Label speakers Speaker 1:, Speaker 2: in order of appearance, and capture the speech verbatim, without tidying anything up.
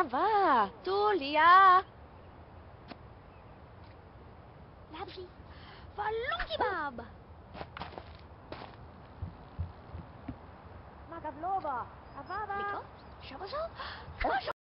Speaker 1: va, Tulia.
Speaker 2: Labsi, falong kebab.
Speaker 1: Magavlova, Kavava.
Speaker 2: Liko, Shokoso,